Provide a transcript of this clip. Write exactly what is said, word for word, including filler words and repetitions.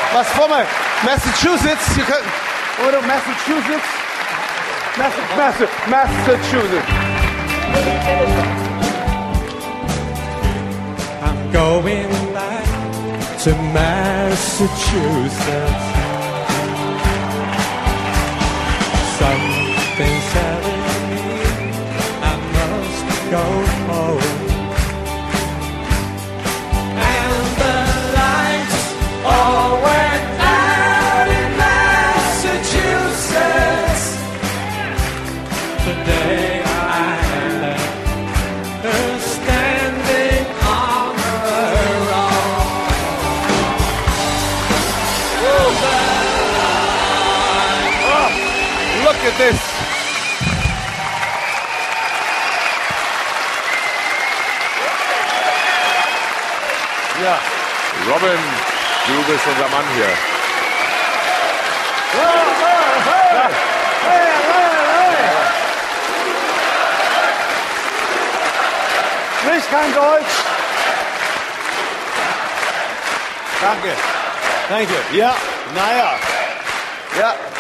Was vor mir? Massachusetts. You can, oder Massachusetts? Massachusetts. Massachusetts. I'm going back to Massachusetts. Something's telling me I must go home. And the lights all went out in Massachusetts the day I left her standing on her own. Oh, look at this. Ja, Robin, du bist unser Mann hier. Sprich kein Deutsch. Danke. Danke. Ja, naja. Ja.